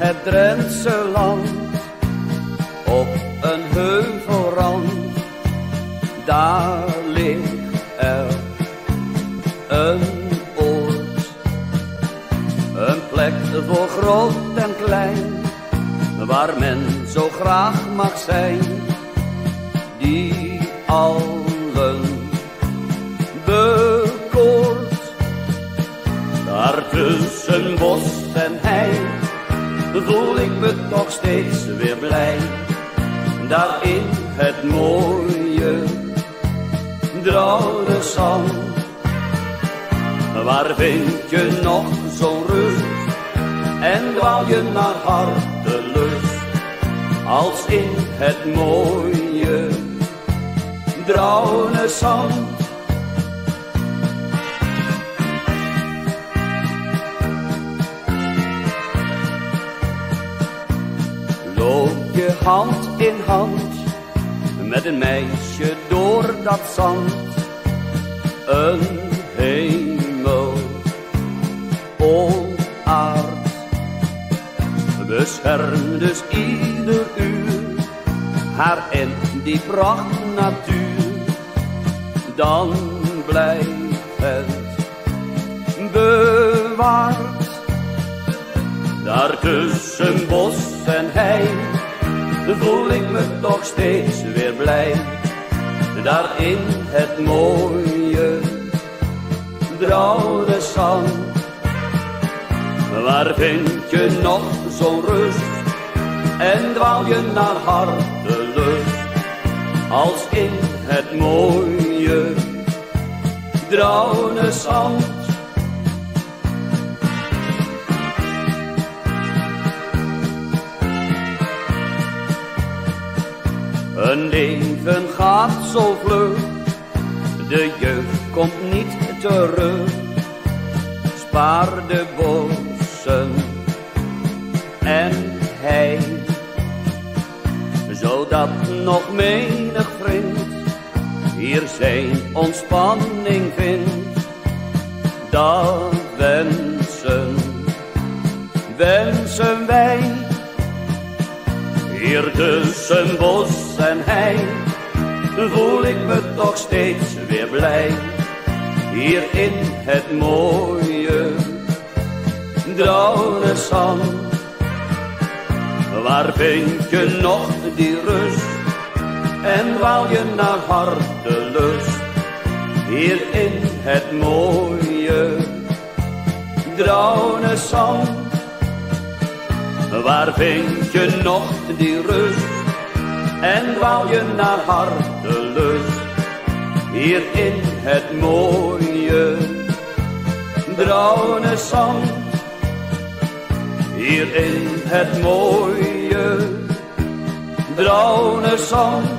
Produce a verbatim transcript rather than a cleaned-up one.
het Drentse land, op een heuvelrand, daar ligt er een oord. Een plek voor groot en klein, waar men zo graag mag zijn, die allen bekoort. Daar tussen bos en hei voel ik me toch steeds weer blij. Daar in het mooie Drouderzand, waar vind je nog zo'n rust en dwaal je naar hartelust als in het mooie Drouderzand. Loop je hand in hand met een meisje door dat zand, een hemel onaard. Bescherm dus ieder uur haar en die pracht natuur, dan blijft het bewaard. Daar tussen bos en hei voel ik me toch steeds weer blij. Daar in het mooie Drouderzand, waar vind je nog zo'n rust en dwaal je naar hartelust als in het mooie Drouderzand. Een leven gaat zo vlug, de jeugd komt niet terug. Spaar de bossen en hei, zodat nog menig vriend hier zijn ontspanning vindt. Dat wensen, wensen wij. Hier tussen bos en hei voel ik me toch steeds weer blij. Hier in het mooie Drouderzand, waar vind je nog die rust en dwaal je naar hartelust. Hier in het mooie Drouderzand, waar vind je nog die rust en dwaal je naar hartelust. Hier in het mooie Drouderzand, hier in het mooie Drouderzand.